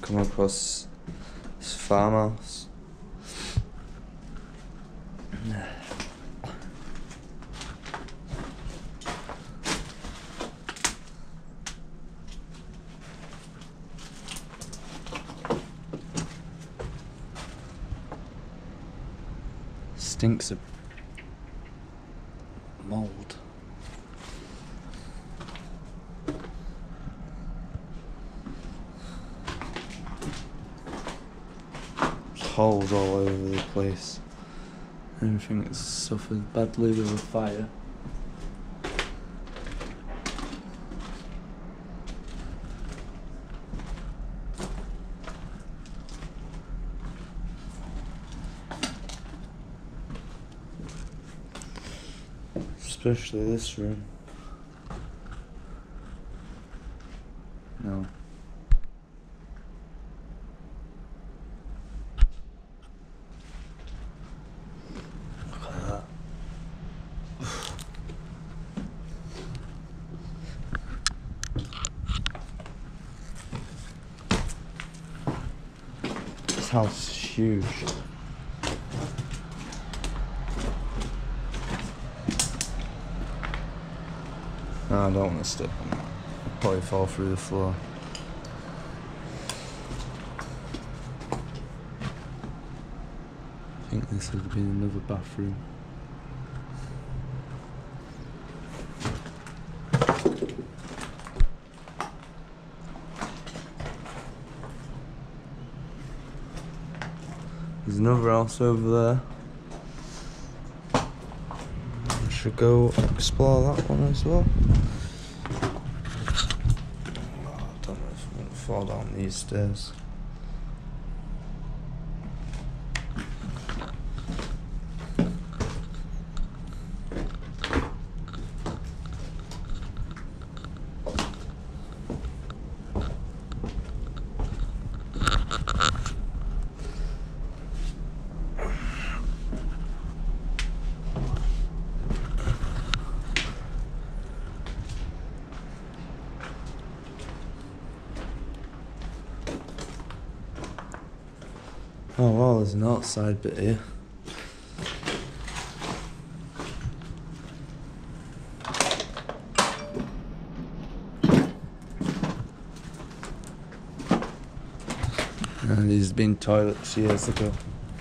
come across this farmhouse. Stinks of mold. Holes all over the place. Everything has suffered badly with a fire. Especially this room. No. Look at that. This house is huge. No, I don't want to step on that. I'll probably fall through the floor. I think this has been another bathroom. There's another house over there. I should go explore that one as well. Oh, I don't know if I'm going to fall down these stairs. Oh wow, there's an outside bit here. And these have been toilets years ago.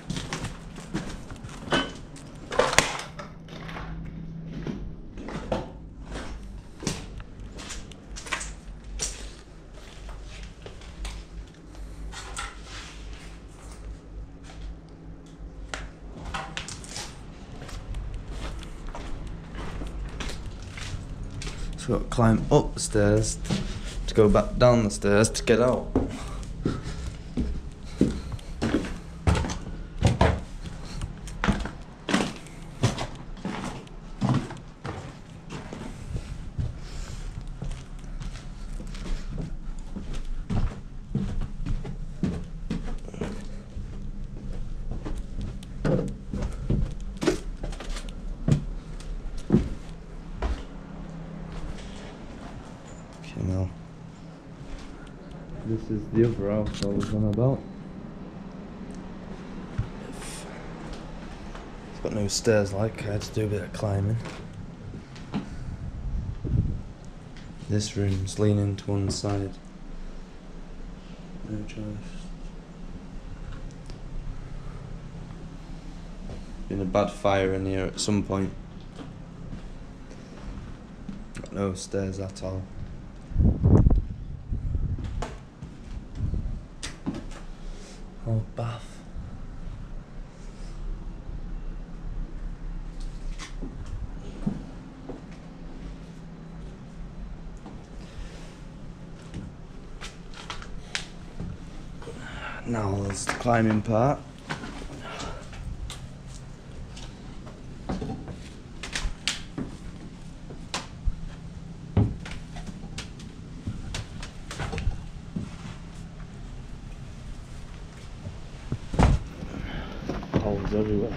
So I've got to climb up the stairs to go back down the stairs to get out. Now, this is the other house I was on about. It's got no stairs like, I had to do a bit of climbing. This room's leaning to one side. No choice. Been a bad fire in here at some point. Got no stairs at all. Oh, bath. Now there's the climbing part. Holes everywhere.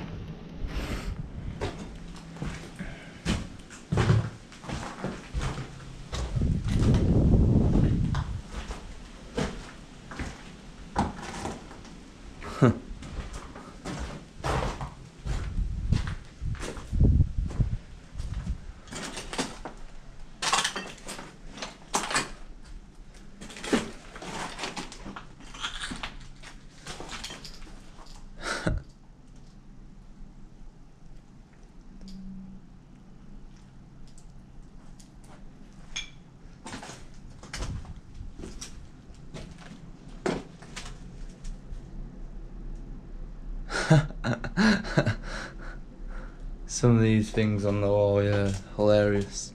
Some of these things on the wall, yeah, hilarious.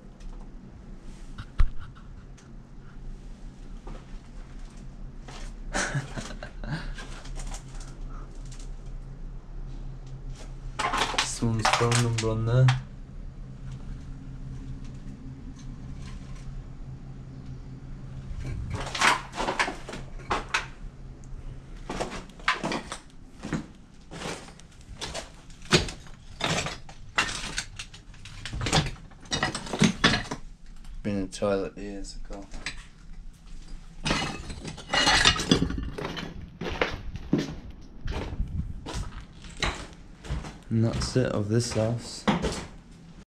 Someone's phone number on there. Been in a toilet years ago. And that's it of this house.